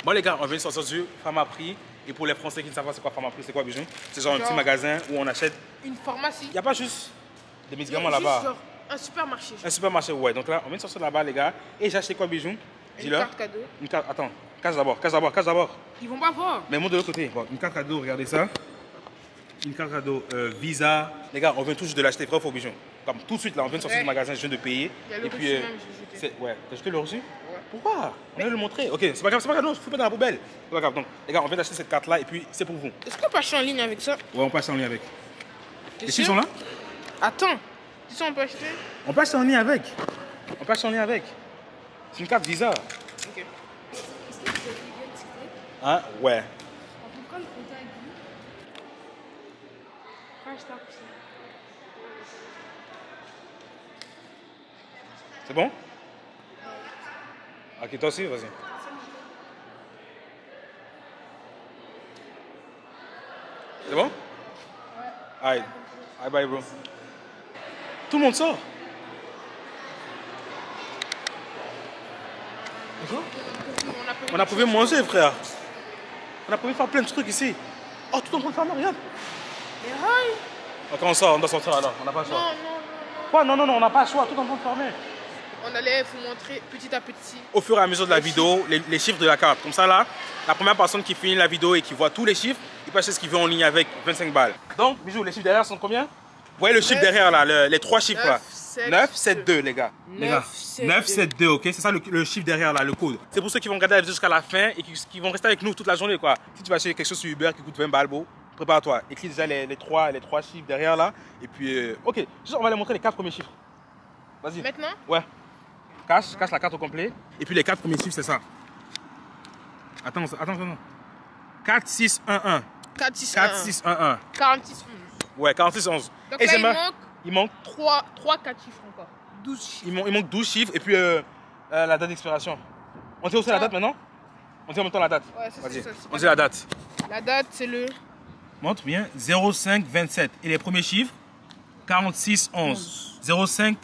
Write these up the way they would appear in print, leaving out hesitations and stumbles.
Bon les gars, on vient de sortir du Pharmaprix. Et pour les Français qui ne savent pas c'est quoi Pharmaprix, c'est quoi Bijou? C'est genre un petit magasin où on achète... Une pharmacie. Il n'y a pas juste des médicaments là-bas. Un supermarché. Un supermarché, ouais. Donc là, on vient de sortir là-bas les gars. Et j'ai acheté quoi Bijou? Une carte cadeau. Une carte, attends. Cache d'abord, cache d'abord, cache d'abord. Ils vont pas voir. Mais moi de l'autre côté. Bon, une carte cadeau, regardez ça. Une carte cadeau Visa. Les gars, on vient tout juste de l'acheter, frère, faut Bijou. Comme tout de suite là, on vient de sortir du magasin, je viens de payer. Il y a le reçu même, j'ai jeté. Ouais, t'as jeté le reçu? Ouais. Pourquoi? On vient de le montrer. Ok, c'est pas grave, non, je fous pas dans la poubelle. C'est pas grave. Donc, les gars, on vient d'acheter cette carte là et puis c'est pour vous. Est-ce qu'on peut acheter en ligne avec ça? Ouais, on peut acheter en ligne avec. Les chiffres sont là? Attends. Tu sais, on peut acheter? On peut acheter en ligne avec. On peut acheter en ligne avec. C'est une carte Visa. Ok. Hein? Ouais. On peut prendre contact avec vous. Hashtag ça. C'est bon? Ok, toi aussi, vas-y. C'est bon? Ouais. Aïe. Aïe, bye, bro. Tout le monde sort. On a pu manger, frère. On a pu faire plein de trucs ici. Oh, tout en train de fermer, regarde. Mais hi. Ok, on sort, on doit sortir alors. On n'a pas le choix. Non. Quoi? Non, on n'a pas le choix. Tout en train de fermer. On allait vous montrer petit à petit. Au fur et à mesure de la vidéo, les chiffres de la carte. Comme ça, là, la première personne qui finit la vidéo et qui voit tous les chiffres, il peut acheter ce qu'il veut en ligne avec 25 balles. Donc, Bijou, les chiffres derrière sont combien? Vous voyez le chiffre derrière, là, les trois chiffres, là. 9, 7, 2, les gars. 9, 7, 2, ok? C'est ça le chiffre derrière, là, le code. C'est pour ceux qui vont regarder la vidéo jusqu'à la fin et qui vont rester avec nous toute la journée, quoi. Si tu vas acheter quelque chose sur Uber qui coûte 20 balles, beau, prépare-toi. Écris déjà les trois chiffres derrière, là. Et puis, ok, juste on va les montrer les 4 premiers chiffres. Vas-y. Maintenant? Ouais. Cache la carte au complet. Et puis les 4 premiers chiffres, c'est ça. Attends. 4, 6, 1, 1. 4, 6, 4, 6, 1, 1. 46, 11. Ouais, 46, 11. Donc et là, il manque 3, 4 chiffres encore. 12 chiffres. Il manque 12 chiffres et puis la date d'expiration. On dit aussi la date maintenant? On dit en même temps la date. Ouais, c'est ça. On dit la date. La date, c'est le... Montre bien. 05, 27. Et les premiers chiffres? 46, 11. 05,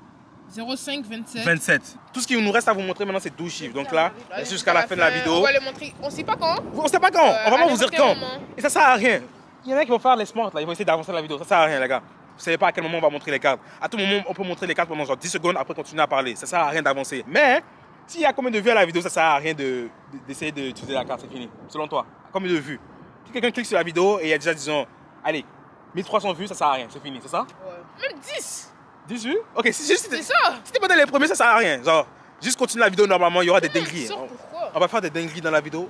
27. 27. Tout ce qui nous reste à vous montrer maintenant, c'est 12 chiffres. Donc là, c'est jusqu'à la fin de la vidéo. On va les montrer. On sait pas quand. On sait pas quand. On va pas vous dire quand. Moment. Et ça sert à rien. Il y en a qui vont faire les smarts là. Ils vont essayer d'avancer la vidéo. Ça sert à rien, les gars. Vous savez pas à quel moment on va montrer les cartes. À tout moment, on peut montrer les cartes pendant genre 10 secondes, après continuer à parler. Ça sert à rien d'avancer. Mais, s'il y a combien de vues à la vidéo, ça sert à rien d'essayer d'utiliser la carte. C'est fini. Selon toi, combien de vues? Si quelqu'un clique sur la vidéo et il y a déjà, disons, allez, 1300 vues, ça sert à rien. C'est fini, c'est ça? Ouais. Même 10. 10 vues? Ok, c'est ça. Si t'es pas dans les premiers, ça sert à rien. Genre, juste continue la vidéo normalement, il y aura des dingueries. On va faire des dingueries dans la vidéo.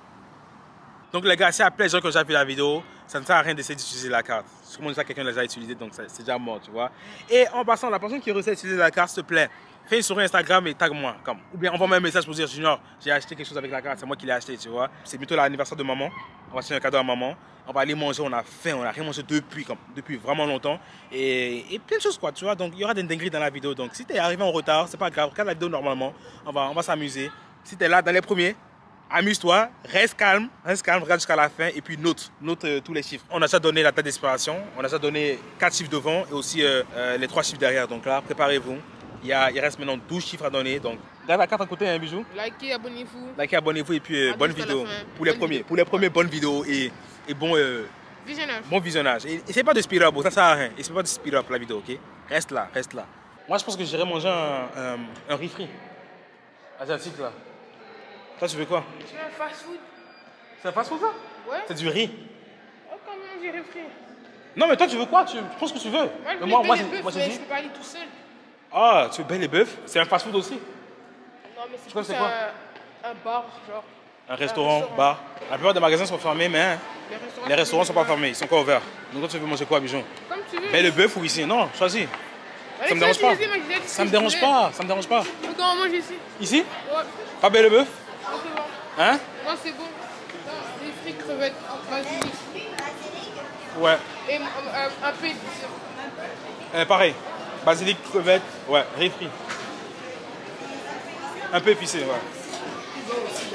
Donc les gars, s'il y a plein de gens qui ont déjà vu la vidéo, ça ne sert à rien d'essayer d'utiliser la carte. Sûrement déjà quelqu'un l'a déjà utilisé, donc c'est déjà mort, tu vois. Et en passant, la personne qui réussit à utiliser la carte, s'il te plaît, fais une story Instagram et tag-moi. Ou bien envoie-moi un message pour dire, Junior, j'ai acheté quelque chose avec la carte, c'est moi qui l'ai acheté, tu vois. C'est bientôt l'anniversaire de maman. On va acheter un cadeau à maman. On va aller manger, on a faim, on n'a rien mangé depuis vraiment longtemps. Et plein de choses, quoi, tu vois. Donc il y aura des dingueries dans la vidéo. Donc si tu es arrivé en retard, c'est pas grave, regarde la vidéo normalement. On va s'amuser. Si tu es là dans les premiers, amuse-toi, reste calme, regarde jusqu'à la fin et puis note tous les chiffres. On a déjà donné la date d'expiration, on a déjà donné 4 chiffres devant et aussi les 3 chiffres derrière. Donc là, préparez-vous. Il reste maintenant 12 chiffres à donner. Donc, regarde la carte à côté, hein, Bijou. Likez, abonnez-vous. Likez, abonnez-vous et puis bonne vidéo. Pour les premiers, bonne vidéo et bon visionnage. Et essayez pas de speed up, ça sert à rien. Essayez pas de speed up la vidéo, ok? Reste là. Moi, je pense que j'irai manger un riz frit asiatique là. Toi, tu veux quoi? Tu veux un fast-food? C'est un fast-food ça? Ouais. C'est du riz. Oh, comment on dirait frit? Non, mais toi, tu veux quoi? Je pense que tu veux. Moi, je peux pas aller tout seul. Ah, tu veux bel et bœuf? C'est un fast-food aussi? Non, mais c'est plus un bar, genre. Un restaurant, bar. La plupart des magasins sont fermés, mais les restaurants sont pas fermés, ils sont encore ouverts. Donc toi, tu veux manger quoi, Bijou? Comme tu veux. Bel et bœuf ou ici? Non, choisis. Ça me dérange pas. Ça me dérange pas. Ça me dérange pas. Comment on mange ici? Ici? Ouais. Pas bel et bœuf? Non, c'est bon. Hein? Non, c'est bon. Des frites, crevettes, basilic. Ouais. Et un peu épicé. Pareil. Basilic, crevettes, ouais, riz frit. Un peu épicé, ouais.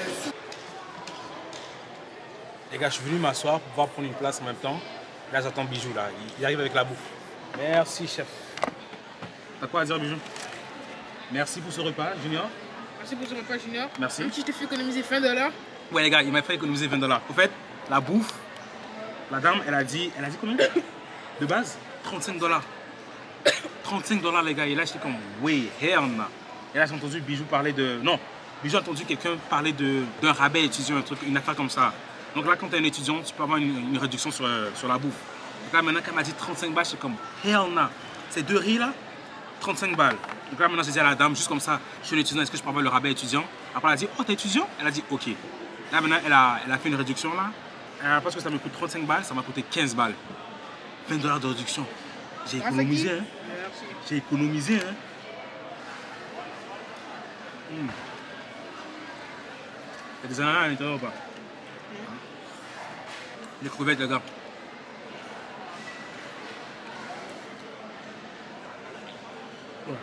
Les gars, je suis venu m'asseoir pour pouvoir prendre une place en même temps. Là, j'attends Bijou, là. Il arrive avec la bouffe. Merci, chef. T'as quoi à dire, Bijou? Merci pour ce repas, Junior. Merci pour ce repas, Junior. Merci. Même si je t'ai fait économiser $20. Ouais les gars, il m'a fait économiser 20 $. Au fait, la bouffe, la dame, elle a dit combien? De base, 35 $. 35 $ les gars, et là j'étais comme, oui, hell no. Et là j'ai entendu Bijou parler de, non, Bijou a entendu quelqu'un parler d'un rabais étudiant, un truc, une affaire comme ça. Donc là quand tu es un étudiant, tu peux avoir une réduction sur la bouffe. Donc là maintenant qu'elle m'a dit 35 balles, j'étais comme, hell no. Ces 2 riz là, 35 balles. Donc là maintenant j'ai dit à la dame, juste comme ça, je suis un étudiant, est-ce que je peux avoir le rabais étudiant? Après elle a dit, oh t'es étudiant? Elle a dit, ok. Là maintenant elle a fait une réduction là. Parce que ça me coûte 35 balles, ça m'a coûté 15 balles. 20 $ de réduction. J'ai économisé, hein. J'ai économisé, hein. Il y a des ananas à l'intérieur ou pas? Les crevettes, les gars. Ouais.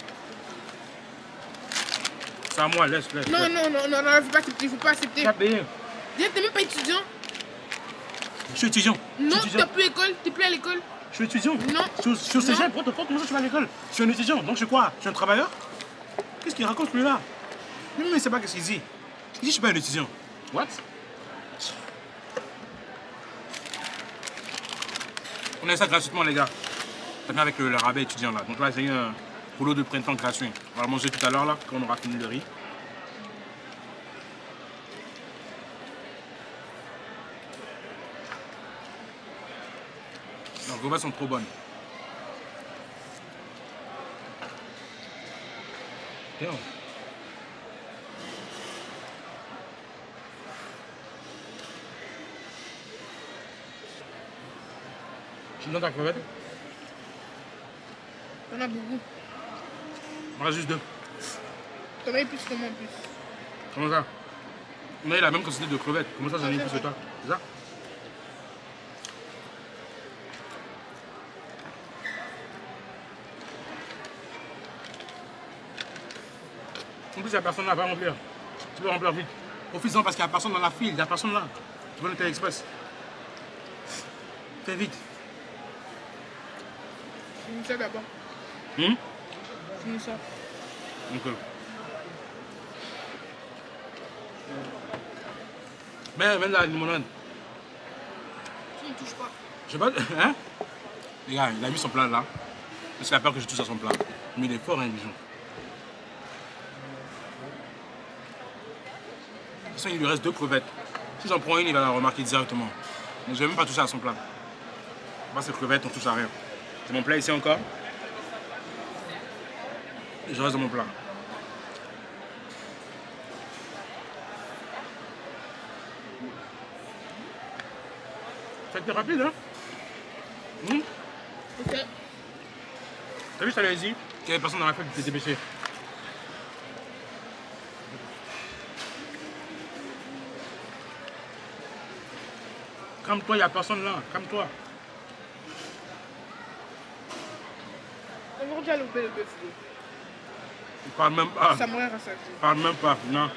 C'est à moi, laisse. Non, il faut pas accepter, il faut pas accepter. Tu as payé. Déjà, t'es même pas étudiant. Je suis étudiant. Non, t'es plus à l'école. Je suis étudiant. Non. Je suis au cégep, comment ça je vais à l'école? Je suis un étudiant, donc je suis quoi? Je suis un travailleur? Qu'est-ce qu'il raconte lui là? Même il sait pas ce qu'il dit. Il dit je suis pas un étudiant. What? On a ça gratuitement les gars. Ça vient avec le rabais étudiant là. Donc là j'ai eu un rouleau de printemps gratuit. On va le manger tout à l'heure là, quand on aura fini le riz. Les crevettes sont trop bonnes. Tiens. Tu me donnes ta crevette? T'en as beaucoup. On a juste 2. T'en as eu plus que moi en plus. Comment ça? On a eu la même quantité de crevettes. Comment ça j'en ai eu plus que toi? C'est ça? En plus, il n'y a personne là, va remplir. Tu peux remplir vite. Profite-en parce qu'il n'y a personne dans la file, il n'y a personne là. Tu vas le Télé Express. Fais vite. Finis ça d'abord. Finis ça. Ok. Mais la limonade. Tu ne touches pas. Je sais pas. Hein? Les gars, il a mis son plat là. Parce qu'il a peur que je touche à son plat. Mais il est fort, hein, Bijou. De toute façon, il lui reste 2 crevettes. Si j'en prends une, il va la remarquer directement. Donc je vais même pas toucher à son plat. Moi, ces crevettes, on touche à rien. J'ai mon plat ici encore. Et je reste dans mon plat. Ça a été rapide, hein? Ok. T'as vu, je t'avais dit qu'il y avait personne dans la fête qui était dépêché. Calme-toi, il n'y a personne là. Calme-toi. On va déjà louper le bœuf. Il parle même pas. Ça m'aurait rassasié. Il parle même pas, non.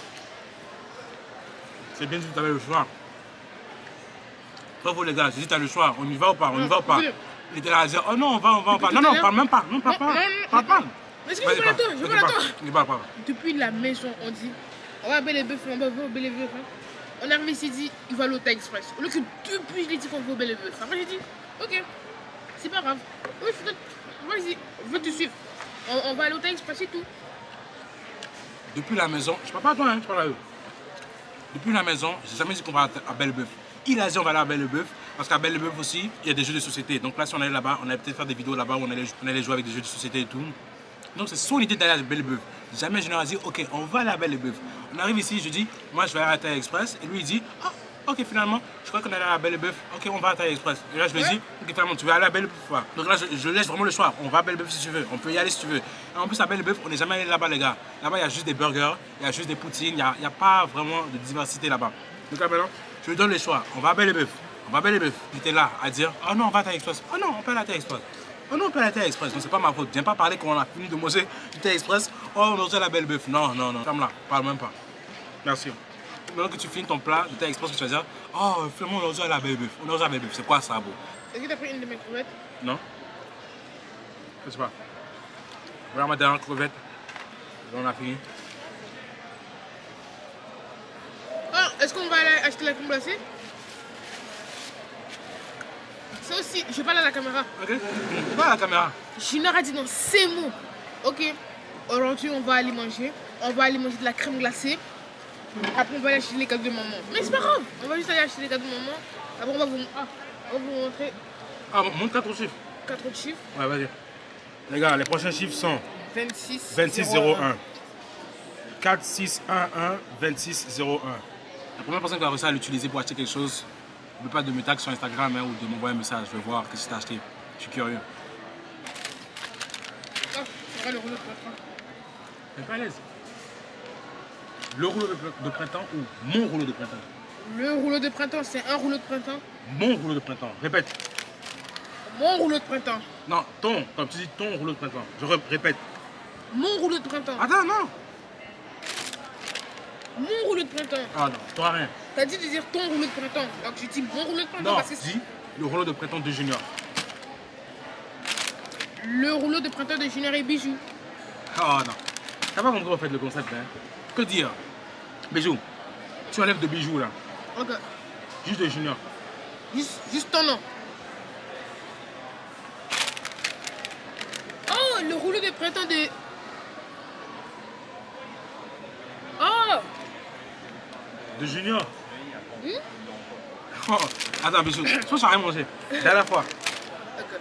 C'est bien si tu avais le choix. Toi, vous les gars, j'ai dit t'as le choix. On y va ou pas? On y va ou pas? Il était là à dire, oh non, on va pas. Non, parle même pas. Non, parle pas. Parle pas. Mais est-ce que je veux l'attendre? Pas. Depuis la maison, on dit, on va à Belle et Bœuf, on va au Belle et Bœuf. On est arrivé ici, dit, il va à l'Hôtel Express. Au lieu que depuis, je l'ai dit qu'on va au Belle et Bœuf. Après, j'ai dit, ok, c'est pas grave. Oui, vas-y, je vais te suivre. On va à l'Hôtel Express, c'est tout. Depuis la maison, je parle pas à toi, hein, je parle à eux. Depuis la maison, j'ai jamais dit qu'on va à Belle et Bœuf. Il a dit on va aller à Belle et Bœuf, parce qu'à Belle et Bœuf aussi, il y a des jeux de société. Donc là, si on allait là-bas, on allait peut-être faire des vidéos là-bas où on allait jouer avec des jeux de société et tout. Donc c'est son idée d'aller à Belle et Bœuf. Jamais je leur ai dit, ok, on va aller à Belle et Bœuf. On arrive ici, je dis, moi je vais aller à Thaï Express. Et lui il dit, ah, ok, finalement, je crois qu'on allait à Belle et Bœuf. Ok, on va à Thaï Express. Et là je lui dis, ok, finalement, tu vas aller à Belle et Bœuf. Donc là, je laisse vraiment le choix. On va à Belle et Bœuf si tu veux. On peut y aller si tu veux. Et en plus, à Belle et Bœuf, on n'est jamais allé là-bas, les gars. Là-bas, il y a juste des burgers, il y a juste des poutines, il n'y a pas vraiment de diversité là-bas. Donc là maintenant, je lui donne les choix. On va à Belle et Bœuf. On va à Belle et Bœuf. Il était là à dire, oh non, on va à Thaï Express. Oh non, on peut aller à Thaï Express. Oh non, on peut aller à Thaï Express. Donc c'est pas ma faute. Viens pas parler quand on a fini de manger du Thaï Express. Oh, on a la Belle Bœuf. Non. Ferme là. Parle même pas. Merci. Maintenant que tu finis ton plat de Thaï Express, tu vas dire, oh, finalement, on a la Belle Bœuf. On a la Belle Bœuf. C'est quoi ça, beau? Est-ce que t'as pris une de mes crevettes? Non. Je sais pas. Voilà ma dernière crevette. On a fini. Ah, est-ce qu'on va aller acheter la crème glacée? Ça aussi, je parle à la caméra. Ok. Pas à la caméra. Junior a dit non, c'est bon. Ok. Aujourd'hui, on va aller manger. On va aller manger de la crème glacée. Après, on va aller acheter les cadeaux de maman. Mais c'est pas grave. On va juste aller acheter les cadeaux de maman. Après, on va vous montrer. Ah, montre 4 chiffres. 4 autres chiffres. Ouais, vas-y. Les gars, les prochains chiffres sont 26 2601. 4, 6, 1, 1, 26, 01. La première personne qui va réussir à l'utiliser pour acheter quelque chose, ne peut pas de me tag sur Instagram hein, ou de m'envoyer un message. Je vais voir ce que tu as acheté. Je suis curieux. Oh, c'est vrai le rouleau de printemps. T'es pas à l'aise. Le rouleau de printemps ou mon rouleau de printemps? Le rouleau de printemps, c'est un rouleau de printemps. Mon rouleau de printemps. Répète. Mon rouleau de printemps. Non, ton. Comme tu dis ton rouleau de printemps. Je répète. Mon rouleau de printemps. Attends, non. Mon rouleau de printemps. Ah non, t'auras rien. T'as dit de dire ton rouleau de printemps. Donc je dis mon rouleau de printemps Non, parce que dis le rouleau de printemps de Junior. le rouleau de printemps de Junior et Bijou. Ah non. T'as pas compris en fait le concept, hein? Que dire? Bijou. Tu enlèves de bijoux là. Ok. Juste de Junior. Juste ton nom. Oh, le rouleau de printemps de... Oh. De Junior. Hmm? Oh, attends, Bijou. Je pense que j'ai rien mangé. Dernière fois. Ok.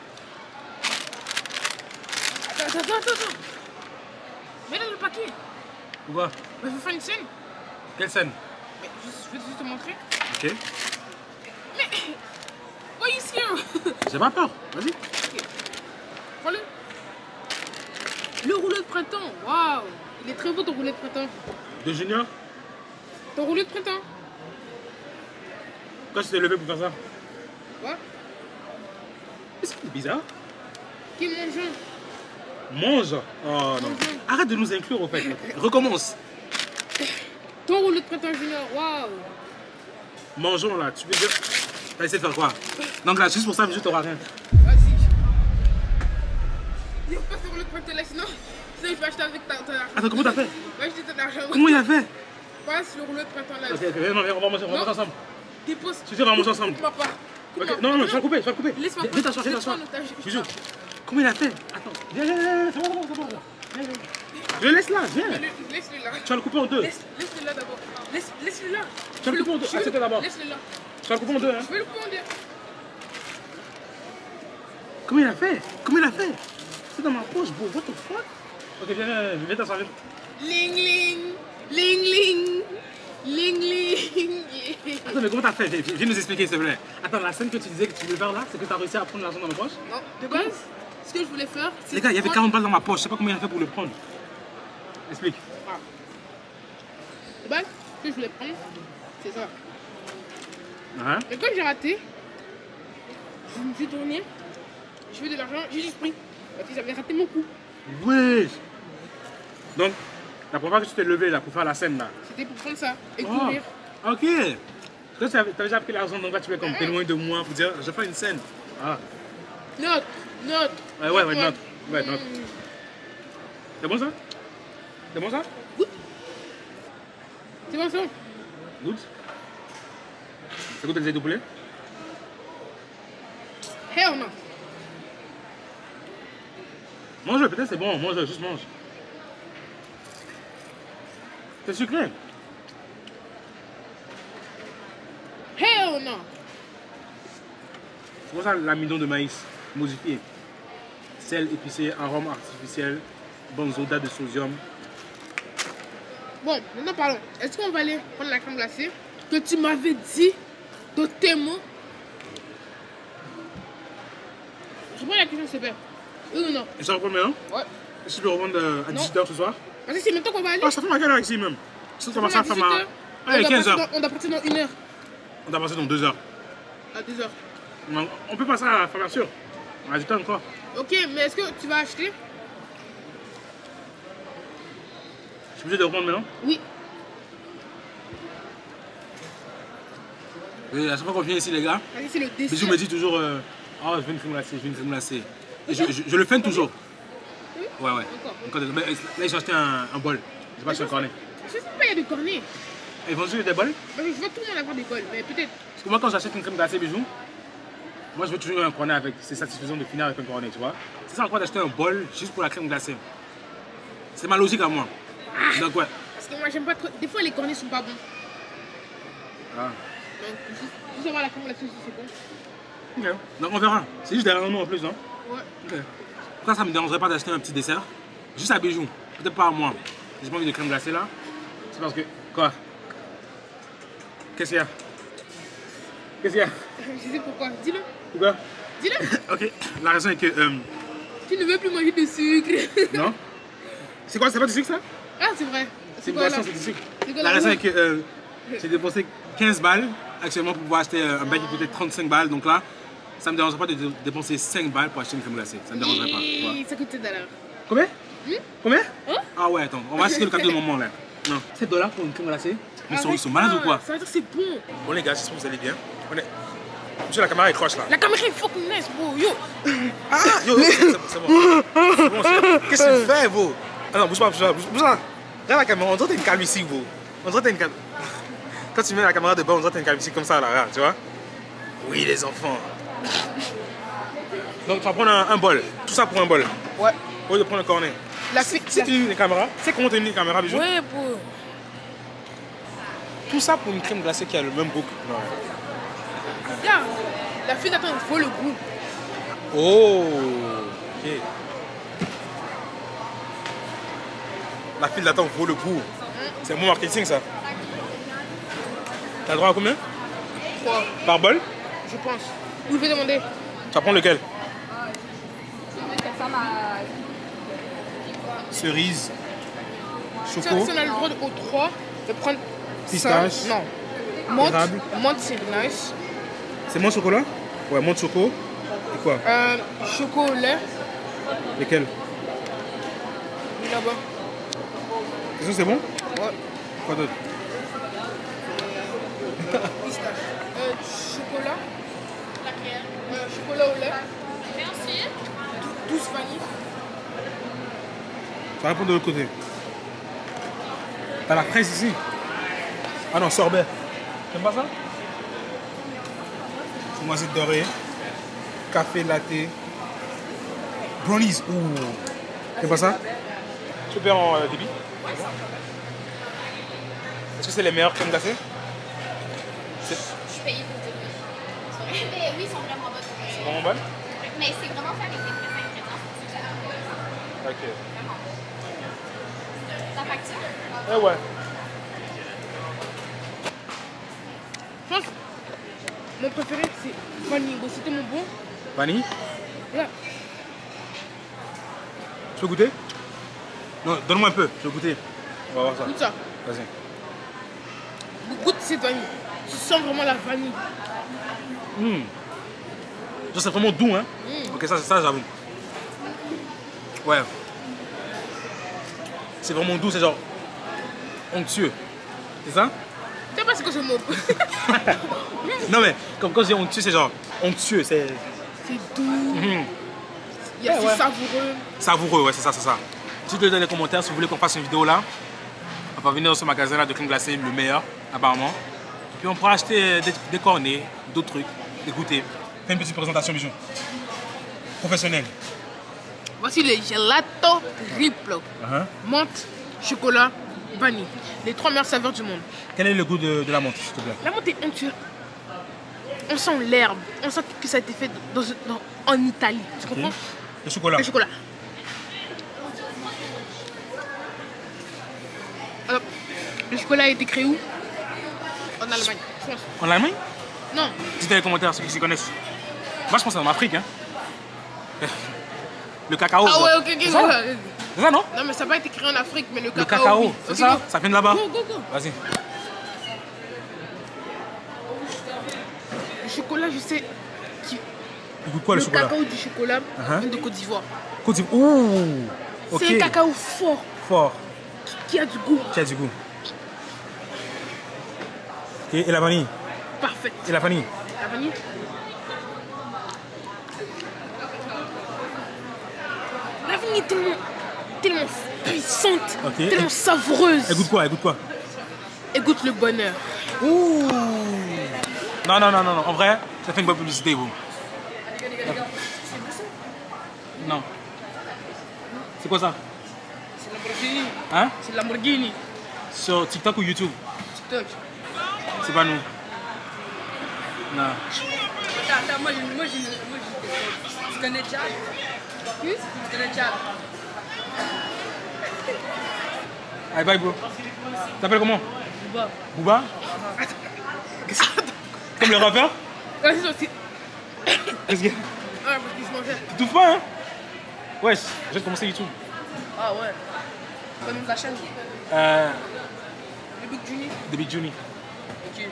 Attends. Mets dans le paquet. Pourquoi? Mais faut faire une scène. Quelle scène? Mais je vais juste te montrer. Ok. Mais... Why you scared? J'ai pas peur. Vas-y. Ok. Prends-le. Le rouleau de printemps. Waouh. Il est très beau ton rouleau de printemps. De Junior? Ton rouleau de printemps. Quand tu t'es levé pour faire ça? Quoi? Est-ce que c'est bizarre? Qui mange? Mange. Oh non. Arrête de nous inclure au fait. Recommence. Ton rouleau de printemps Junior. Waouh. Mangeons là. Tu veux dire. T'as essayé de faire quoi? Donc là, juste pour ça, Bijou, t'auras rien. Vas-y. Il faut pas ce rouleau de printemps là, sinon je vais acheter avec ta argent. Attends, comment t'as fait? Va acheter ton argent. Comment il a fait? Passe le rouleau de printemps là. Ok, non, viens, on va manger ensemble. Dépose. Tu sais, on va manger ensemble. Coupe-moi pas. Ok, non, je vais le couper, Laisse-moi Viens t'asseoir, viens t'asseoir. Bijou, comment il a fait? Attends, viens, c'est bon. Viens. Je le laisse là, viens. Laisse-le là. Tu vas le couper en deux. Laisse-le là d'abord. Laisse-le là. Tu vas le couper en deux. Accepte d'abord. Laisse-le là. Tu vas le couper en deux, hein. Je vais le couper en deux. Comment il a fait? C'est dans ma poche, bro. What the fuck? Ok, viens t'asseoir. Ling. Attends, mais comment t'as fait? Viens nous expliquer, s'il te plaît. Attends, la scène que tu disais que tu voulais faire là, c'est que t'as réussi à prendre l'argent dans ma poche? Non, de base, ce que je voulais faire, c'est... Les gars, il y avait 40 balles dans ma poche. Je sais pas comment il a fait pour le prendre. Explique. De base, ce que je voulais prendre, c'est ça. Hein? Mais comme j'ai raté, je me suis tourné, je veux de l'argent, j'ai juste pris. Parce que j'avais raté mon coup. Oui. Donc, la première fois que tu t'es levé là pour faire la scène là. C'était pour prendre ça et Oh, courir. ok. Parce que tu avais déjà pris l'argent, donc là tu es comme t'es loin de moi pour dire je fais une scène. Ah. Note. Ouais, note. C'est bon ça? Goûte. C'est bon ça? Goûte. Ça goûte les ailes de poulet? Hell no. Mange, peut-être c'est bon, mange, juste mange. C'est sucré. Hell no. C'est pour ça l'amidon de maïs modifié. Sel épicé, arôme artificiel, benzoda de sodium. Bon, maintenant parlons. Est-ce qu'on va aller prendre la crème glacée que tu m'avais dit de tes mots? Je prends la question, s'il te plaît. Oui ou non? Et ça reprend maintenant? Ouais. Est-ce que tu peux revendre à 18h ce soir? Parce que c'est maintenant qu'on va aller. Ah, ça fait ma gueule ici même. Ça commence à faire ma... On Allez, doit 15h. on doit partir dans 1 heure. On doit passer dans 2 heures. À 2 heures. On peut passer à la pharmacie. On a du temps encore. Ok, mais est-ce que tu vas acheter? Je suis obligé de reprendre maintenant? Oui. Et à chaque fois qu'on vient ici, les gars, Vas-y, c'est le dessert. Bijou me dit toujours oh, je viens une crème glacée. Et je le fais toujours. Ouais. Encore. Mais là, j'ai acheté un bol. Je sais pas si c'est un cornet. Je sais pas, il y a du cornet. Ils vont juste des bols? Je veux tout le monde avoir des bols, mais peut-être. Parce que moi, quand j'achète une crème glacée bijou, moi je veux toujours un cornet avec. C'est satisfaisant de finir avec un cornet, tu vois. C'est ça encore d'acheter un bol juste pour la crème glacée. C'est ma logique à moi. Donc, ouais. Parce que moi, j'aime pas trop. Des fois, les cornets sont pas bons. Ah. Donc, juste avoir la crème glacée aussi, c'est bon. Ok. Donc, on verra. C'est juste derrière nous en plus, non? Ouais. Ok. Pourquoi ça me dérangerait pas d'acheter un petit dessert? Juste à bijou. Peut-être pas à moi. J'ai pas envie de crème glacée là. C'est parce que. Quoi? Qu'est-ce qu'il y a? Qu'est-ce qu'il y a? Je sais pourquoi. Dis-le. Pourquoi? Dis-le. Ok. La raison est que. Tu ne veux plus manger de sucre. Non? C'est quoi? C'est pas du sucre ça? Ah, c'est vrai. C'est une quoi, boisson, là? c'est du sucre. C'est quoi, La là? raison est que j'ai dépensé 15 balles actuellement pour pouvoir acheter un bac qui coûtait 35 balles. Donc là, ça me dérangerait pas de dépenser 5 balles pour acheter une crème glacée. Ça me dérangerait pas. Ouais. Ça coûte $7. Combien? Combien? Hein? Ah ouais, attends. On va acheter le cadeau de maman là. Non. 7 $ pour une crème glacée? Mais ils sont malades ou quoi? Ça veut dire que c'est bon. Bon les gars, j'espère que vous allez bien. Monsieur, la caméra est croche là. La caméra est fucking nice, bro. Yo. Ah, yo, c'est bon. C'est bon, qu'est-ce que tu fais, bro? Ah non, bouge pas. Regarde la caméra, on dirait que t'as une calvitie, bro. On dirait que t'as une calvitie. Quand tu mets la caméra de bas, on dirait que t'as une calvitie comme ça là, regarde, tu vois? Oui, les enfants. Donc tu vas prendre un bol. Tout ça pour un bol. Ouais. Au lieu de prendre un cornet. Si tu utilises une caméra, c'est comment tu utilises une caméra, bijou? Ouais, bro. Tout ça pour une crème glacée qui a le même goût. Regarde, la file d'attente, il faut le goût. Oh, ok. La file d'attente vaut le goût. C'est bon marketing ça. T'as droit à combien? 3. Par bol? Je pense. Vous devez demander. Tu vas prendre lequel? Cerise. Si Choco. on a le droit au 3 de prendre Pistache. ça. Non. Menthe. Érable. Menthe, c'est nice. C'est mon chocolat? Ouais, mon choco. Et quoi? Choco au lait. Lesquels? Là-bas. C'est bon? Ouais. Quoi d'autre? Pistache. Chocolat. Chocolat au lait. Merci. Douce vanille. Tu vas répondre de l'autre côté. T'as la fraise ici? Ah non, sorbet. T'aimes pas ça? Noisette dorée. Café latte. Brownies. Ouh. T'aimes pas ça? Tu peux faire en débit? Est-ce que c'est les meilleurs crèmes glacées? Je suis payée pour dire oui. Mais oui, ils sont vraiment bonnes. C'est vraiment bon? Mais c'est vraiment fait avec des vrais ingrédients. C'est ça. Ok. Vraiment. Ta facture? Eh ouais. Je pense que mon préféré, c'est vanille. C'était mon bon. Vanille? Là. Tu veux goûter? Non, donne-moi un peu, je veux goûter. On va voir ça. Goûte ça. Vas-y. Goûte cette vanille. Tu sens vraiment la vanille. Genre, c'est vraiment doux, hein? Ok, ça j'avoue. Ouais. C'est vraiment doux, c'est genre onctueux. C'est ça? Tu sais pas ce que ce mot. Non mais, comme quand je dis onctueux, c'est genre onctueux, c'est... C'est doux. Il y a c'est savoureux. Savoureux, ouais, c'est ça, c'est ça. Dites-le dans les commentaires si vous voulez qu'on fasse une vidéo là. On va venir dans ce magasin là de crème glacée, le meilleur, apparemment. Et puis on pourra acheter des cornets, d'autres trucs, et goûter. Fais une petite présentation, bijou. Professionnel. Voici les gelato triple. Menthe, chocolat, vanille. Les 3 meilleures saveurs du monde. Quel est le goût de la menthe, s'il te plaît? La menthe est onctueuse. On sent l'herbe. On sent que ça a été fait en Italie. Tu comprends? Le chocolat. Le chocolat. Alors, le chocolat a été créé où? En Allemagne, je pense. En Allemagne? Non. Dites dans les commentaires ceux qui s'y connaissent. Moi je pense que c'est en Afrique, hein. Le cacao. Ah ouais, ok, ok. C'est ça? C'est ça, non? Non, mais ça n'a pas été créé en Afrique, mais le cacao. Le cacao, oui. c'est Ok, ça? go. Ça vient de là-bas. Go, go, go. Vas-y. Le chocolat, je sais. Il goûte quoi le chocolat? Le cacao du chocolat vient de Côte d'Ivoire. Côte d'Ivoire. Ouh. Ok. C'est un cacao fort. Fort. Qui a du goût. Qui a du goût. Ok, et la vanille? Parfait. Et la vanille? La vanille. La vanille est tellement puissante, tellement savoureuse. Elle goûte quoi? Elle goûte quoi? et goûte le bonheur. Ouh. Non. En vrai, ça fait une bonne publicité, vous. Non. C'est quoi ça? C'est Lamborghini. Hein? C'est Lamborghini. Sur TikTok ou YouTube? TikTok. C'est pas nous. Non. Attends, moi, tu connais Chad? Tu connais Chad? Allez, bye, bro. T'appelles comment? Booba. Booba? Comme le rappeur? Ouais, c'est aussi. Qu'est-ce qu'il y a? Ah, parce qu'il se mangeait. Tu touffes pas, hein? Ouais, je vais commencer YouTube. Ah ouais. Pas nom de la chaîne. Le Big Juni. The Big Juni. Ok.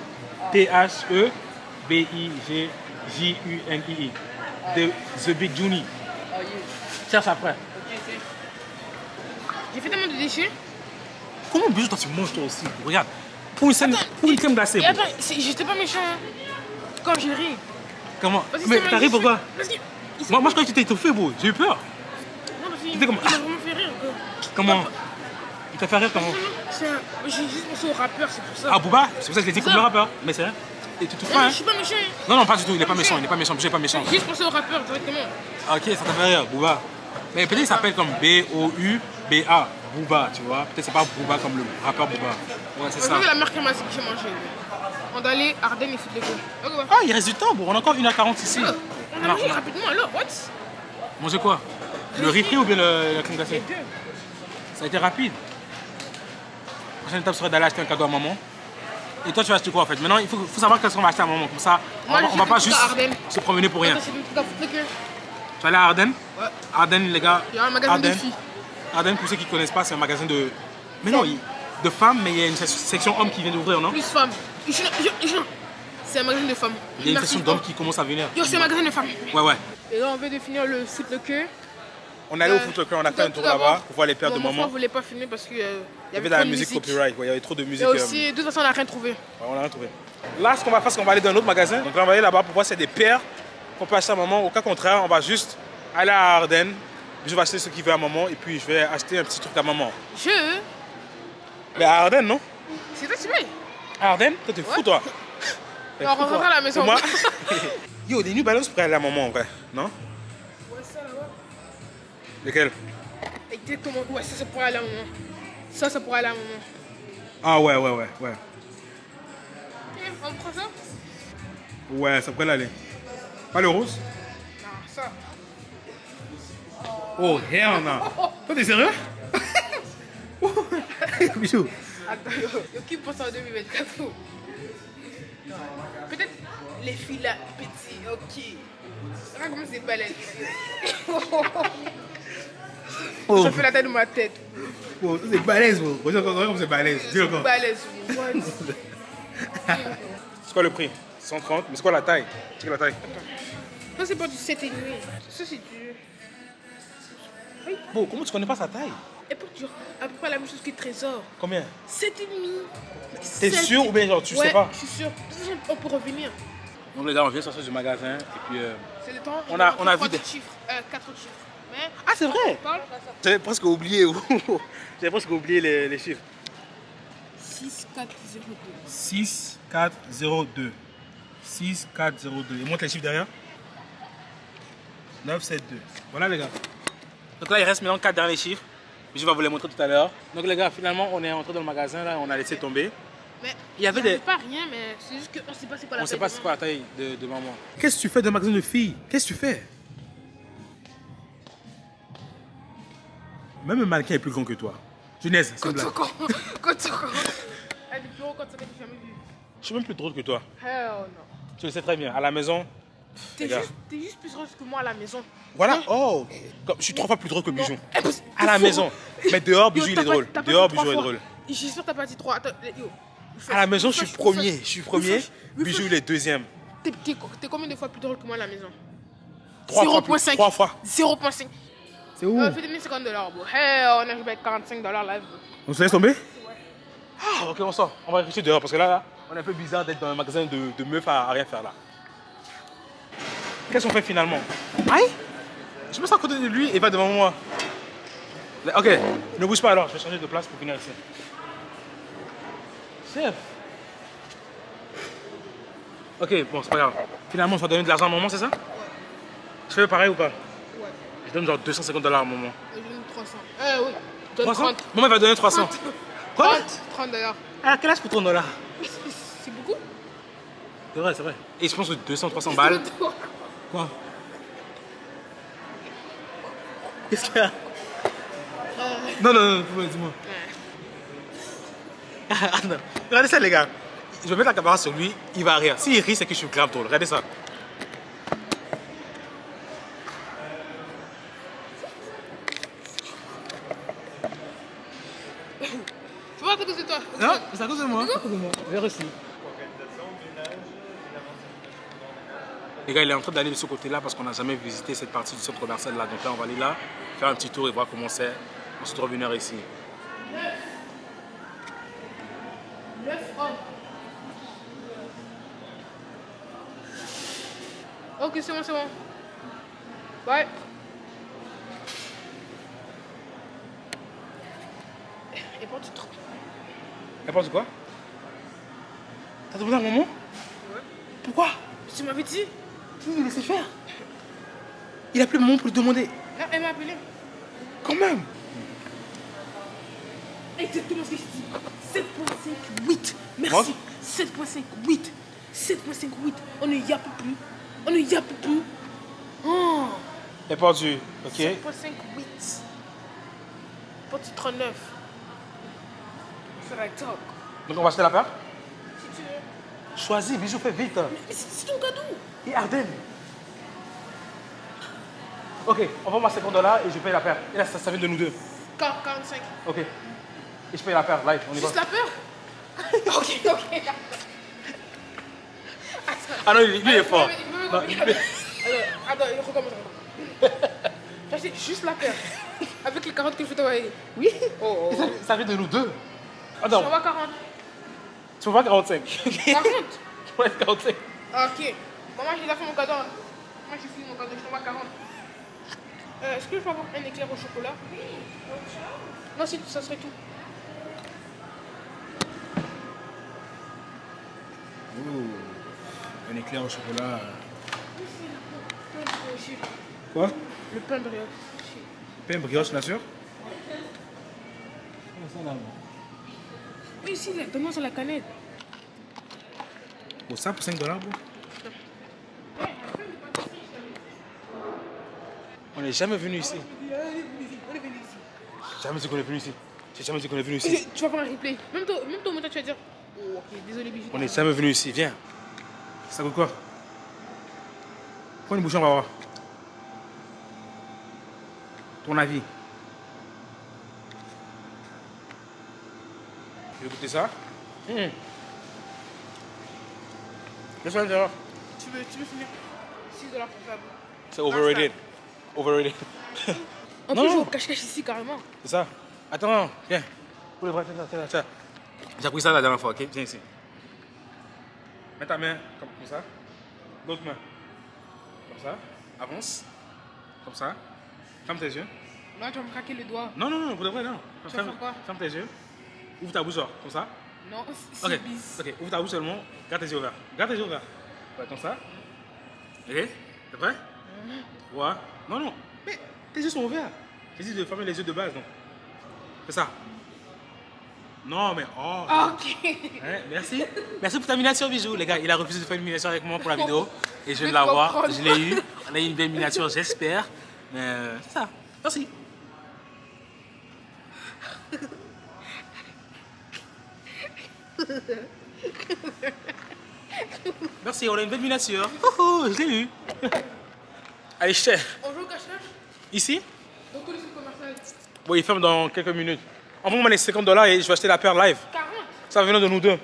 THEBIGJUNII. The Big Juni. Ah yeah. Cherche après. Ok, c'est. J'ai fait tellement de déchets. Comment Bijou, toi tu manges toi aussi? Regarde. Pour une scène, pour une crème glacée. Et attends, j'étais pas méchant. Hein. Quand j'ai ri. Comment? Parce que Mais c'est t'arrives pourquoi? Parce que. Moi je croyais que tu t'es étouffé, bro. J'ai eu peur. Non, parce qu'il C'était comme- m'a vraiment fait rire. Quoi. Comment? Il t'a fait rire comment? J'ai juste pensé au rappeur, c'est pour ça. Ah, Booba? C'est pour ça que je l'ai dit comme le rappeur. Mais c'est vrai. Et tu touffes Non, pas, mais hein? je suis pas méchant. Hein. Non, pas du tout. Il est pas méchant. Il est pas méchant. Bijou est pas méchant. J'ai juste pensé au rappeur directement. Ok, ça t'a fait rire, Booba. Mais peut-être il s'appelle comme B-O-U-B-A. Booba, tu vois. Peut-être c'est pas Booba comme le rappeur Booba. Ouais, c'est ça. C'est la marque que j'ai mangé. On doit aller Ardennes et foutre les coups. Ok, ouais. Ah, il reste du temps, bro. On a encore 1h40 ici. On a mangé rapidement alors, what? Mangez quoi? Le riz frit ou bien la crème glacée? Les deux. Ça a été rapide. La prochaine étape serait d'aller acheter un cadeau à maman. Et toi, tu vas acheter quoi en fait? Maintenant, il faut savoir qu'est-ce qu'on va acheter à maman. Comme ça, on va pas juste se promener pour rien. Attends, c'est le truc à foutre les queues. Tu vas aller à Ardennes? Ouais. Ardennes, les gars. Il y a un magasin de Ardennes. filles. Ardennes, pour ceux qui ne connaissent pas, c'est un magasin de. Mais non, de femmes, mais il y a une section hommes qui vient d'ouvrir, non? Plus femmes. C'est un magasin de femmes. Il y a une section d'hommes qui commence à venir. Yo, c'est un magasin de femmes. Ouais. Et là, on vient de finir le foot le queue. On est allé au foot le cœur, on a fait un tour là-bas pour voir les pères de Mon maman. frère ne voulait pas filmer parce qu'il Il y avait de la musique copyright, ouais, il y avait trop de musique. Et aussi, de toute façon, on n'a rien trouvé. Ouais, on n'a rien trouvé. Là, ce qu'on va faire, c'est qu'on va aller dans un autre magasin. Donc là, on va aller là-bas pour voir s'il y a des paires qu'on peut acheter à maman. Au cas contraire, on va juste aller à Ardennes. Je vais acheter ce qu'il veut à maman et puis je vais acheter un petit truc à maman. Mais à Ardennes, non? C'est toi qui payes. À Ardennes? Toi, t'es fou, toi. On rentre à la maison. Moi... Yo, des New Balance pour aller à maman, en vrai, non? Ouais, ça là-bas. Lesquels? Exactement. Ouais, ça pourrait aller à maman. Ça pourrait aller à maman. Ah ouais. Ok, on prend ça? Ouais, ça pourrait l'aller. Pas le rose? Non, ça. Oh, hell no. Toi, t'es sérieux? Bijou. Attends, yo, qui pense en 2024? Peut-être les filles là, petites, ok. Regarde comment c'est balèze. Oh. Ça fait la taille de ma tête. Oh, c'est balèze, bro. Regarde comme c'est balèze. Dis encore. Balèze, what? C'est quoi le prix? 130, mais c'est quoi la taille? C'est quoi la taille? Ça, c'est pas du 7,5. Ça, c'est du. Bon, comment tu connais pas sa taille? Et pour dire à peu près la même chose que Trésor. Combien? 7,5. T'es sûr ou bien genre tu sais pas? Je suis sûr. De toute façon, on peut revenir. Donc les gars, on vient sortir du magasin et puis C'est le temps. On a vu des des chiffres. 4 autres chiffres. Mais. ah c'est vrai. Parle. J'avais presque oublié. J'avais presque oublié les chiffres. 6402. 6402. 6402. Et montre les chiffres derrière. 972. Voilà les gars. Donc là il reste maintenant 4 derniers chiffres. Je vais vous les montrer tout à l'heure. Donc les gars, finalement on est entré dans le magasin là, on a laissé tomber. Mais il y avait des. pas rien, mais c'est juste qu'on sait pas c'est quoi la taille. On sait pas c'est quoi la taille de maman. Qu'est-ce que tu fais dans le magasin de filles? Qu'est-ce que tu fais? Même un mannequin est plus grand que toi. Genèse, c'est une blague. Elle est plus haut quand tu jamais vu. Je suis même plus drôle que toi. Hell non. Tu le sais très bien. À la maison. T'es juste plus drôle que moi à la maison. Voilà. Oh. Je suis 3 fois plus drôle que Bijou. À la maison. Mais dehors, Bijou il est drôle. Dehors, Bijou est drôle. Je suis sûr que t'as pas dit 3. Attends, yo. À la maison, je suis premier. Bijou il est deuxième. T'es combien de fois plus drôle que moi à la maison? 0,5. 3 fois. 0,5. C'est où? Fais $50, bro. Hey, on arrive avec $45 live. On se laisse tomber? Ah, ok, on sort. On va réfléchir dehors parce que là, on est un peu bizarre d'être dans un magasin de meufs à rien faire là. Qu'est-ce qu'on fait finalement? Aïe! Je me sens à côté de lui et va devant moi. Ok, ne bouge pas alors, je vais changer de place pour finir ici. Chef. Ok, bon, c'est pas grave. Finalement, je vais donner de l'argent à maman, c'est ça? Tu fais pareil ou pas? Ouais. Je donne genre $250 à maman. Je donne 300. Oui. Je donne 300? 30. Maman, elle va donner 300. 30. Quoi? 30 d'ailleurs. Ah, quel âge pour $30? C'est beaucoup? C'est vrai, c'est vrai. Et je pense que 200, 300 balles. Quoi? Qu'est-ce qu'il y a? Non, dis-moi. Attends, regardez ça, les gars. Je vais mettre la caméra sur lui, il va rire. S'il rit, c'est que je suis grave drôle. Regardez ça. C'est pas à cause de toi. Non, c'est à cause de moi. J'ai reçu. Les gars, il est en train d'aller de ce côté-là parce qu'on n'a jamais visité cette partie du centre commercial là. Donc là, on va aller là, faire un petit tour et voir comment c'est. On se trouve une heure ici. 9 hommes. Ok, c'est bon. Bye. Et pas du trop. Elle pense quoi? T'as demandé à maman? Ouais. Pourquoi? Tu m'avais dit? Il laissait faire. Il a appelé maman pour lui demander. Non, elle m'a appelé. Quand même. Exactement ce que je dis. 7.58. Merci. 7.58. 7.58. On ne y a plus. Oh. Elle est perdue. Ok. 7.58. Petit 39. Faudra talk. Donc on va acheter la paire? Si tu veux. Choisis, Bijou, fais vite. Mais c'est ton cadeau. Et Arden. Ok, on va voir $50 et je paye la paire. Et là, ça vient de nous deux. 45. Ok. Et je paye la paire, live, on y va. Juste la peur. Ok. Ah non, lui il est fort. Non, Attends, recommence. J'ai acheté juste la paire. Avec les 40 que je vais t'envoyer. Oui. Oh. Ça vient de nous deux. Je Attends, t'envoie 40. tu peux pas 45. 40. Ouais, 45. Ok. Maman, j'ai déjà fait mon cadeau. Moi, j'ai fini mon cadeau. Je t'envoie 40. Est-ce que je peux avoir un éclair au chocolat? Non, ça serait tout. Un éclair au chocolat. Aussi. Quoi? Le pain de brioche. Pain brioche, bien sûr. Oui, ici, donne-moi sur la canette. Pour ça, pour $5, bro. On n'est jamais venu ici. On est venu ici. Jamais dit qu'on est venu ici. J'ai jamais dit qu'on est venu ici. Tu vas faire un replay. Même toi, au montage, tu vas dire. Oh, ok, désolé, Bijou. On n'est jamais venu ici. Viens. Ça coûte quoi? Prends une bouchée, on va voir. Ton avis? Tu veux goûter ça? Qu'est-ce que tu veux? Tu veux finir $6 pour faire. C'est overrated. Overrated. En plus, je vais au cache-cache ici carrément. C'est ça. Attends, viens. Pour le bras, tiens. J'ai appris ça la dernière fois, ok? Viens ici. Mets ta main comme ça. L'autre main. Comme ça. Avance. Comme ça. Ferme tes yeux. Là, tu vas me craquer le doigt. Non, pour de vrai, non. Tu vas faire quoi? Ferme tes yeux. Ouvre ta bouche, genre, comme ça. Non, c'est Ok, bis. ok. Ouvre ta bouche seulement. Garde tes yeux ouverts. Ouais, comme ça. Ok? T'es prêt? Ouais. Non. Mais tes yeux sont ouverts. J'ai dit de fermer les yeux de base, donc. Fais ça. Non, mais oh. Ok. Ouais, merci. Merci pour ta miniature, Bijou. Les gars, il a refusé de faire une miniature avec moi pour la vidéo. Et je viens de vais l'avoir. comprendre. Je l'ai eu. On a eu une belle miniature, j'espère. Mais c'est ça. Merci. Merci, on a une belle miniature. Je l'ai eu. Allez, chef. On joue au cache-cache? Ici? Dans tous les sites commerciaux. Bon, il ferme dans quelques minutes. Envoie-moi les $50 et je vais acheter la paire live. 40. Ça venant de nous deux.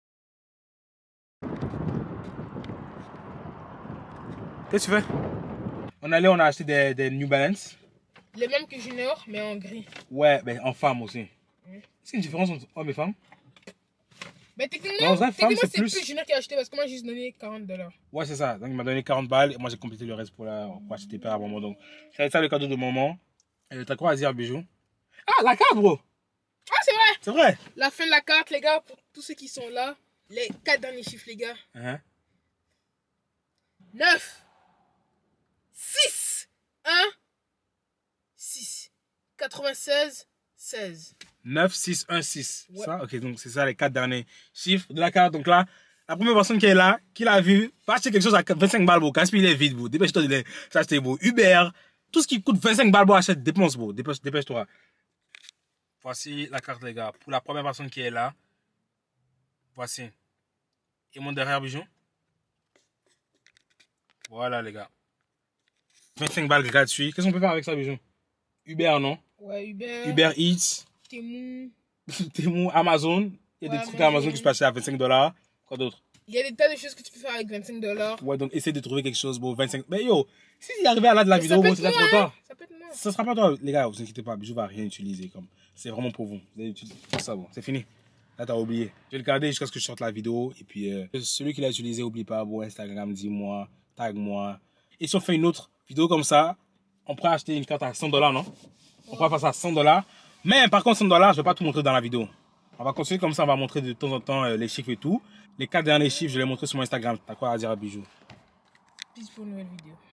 Qu'est-ce que tu fais? On a acheté des New Balance. Les mêmes que Junior, mais en gris. Ouais, mais en femme aussi. Est-ce qu'il y a une différence entre hommes et femmes? Mais techniquement, Dans un femme, c'est c'est plus Junior qui a acheté parce que moi j'ai juste donné $40. Ouais, c'est ça. Donc, il m'a donné 40 balles et moi j'ai complété le reste pour acheter tes paires à maman. Donc, c'est ça le cadeau de maman. T'as quoi à dire, Bijou? Ah, la carte, bro! Ah, c'est vrai! C'est vrai. La fin de la carte, les gars, pour tous ceux qui sont là. Les 4 derniers chiffres, les gars. 9, 6, 1, 6, 96, 16. 9, 6, 1, 6. Ouais. Ça, ok, donc c'est ça les 4 derniers chiffres de la carte. Donc là, la première personne qui est là, qui l'a vu, va acheter quelque chose à 25 balles, beau. Gaspille les vides, beau. Dépêche-toi de s'acheter, beau. Uber, tout ce qui coûte 25 balles, beau, achète, dépense, beau. Dépêche-toi. Voici la carte, les gars. Pour la première personne qui est là, voici. Et mon derrière, bijou. Voilà, les gars. 25 balles gratuit. Qu'est-ce qu'on peut faire avec ça, bijou? Uber, non? Ouais, Uber. Uber Eats. Temu. Temu, Amazon. Il y a des trucs à Amazon qui se passent à 25 $. Quoi d'autre? Il y a des tas de choses que tu peux faire avec 25 $. Ouais, donc essaie de trouver quelque chose, bon, 25. Mais yo, si il est arrivé à là de la vidéo, bon, c'est déjà trop tard. Ça peut être moi. Ça sera pas toi, les gars, vous inquiétez pas, Bijou va rien utiliser. Comme c'est vraiment pour vous. Vous allez utiliser ça, bon, c'est fini. Là, t'as oublié. Je vais le garder jusqu'à ce que je sorte la vidéo. Et puis, celui qui l'a utilisé, oublie pas, bon, Instagram, dis-moi, tag-moi. Et si on fait une autre vidéo comme ça, on pourrait acheter une carte à 100 $, non? On pourrait faire ça à 100 $. Mais par contre, 100 $, je vais pas tout montrer dans la vidéo. On va continuer comme ça, on va montrer de temps en temps les chiffres et tout. Les 4 derniers chiffres, je vais les montrer sur mon Instagram. T'as quoi à dire à Bijou? Peace pour une nouvelle vidéo.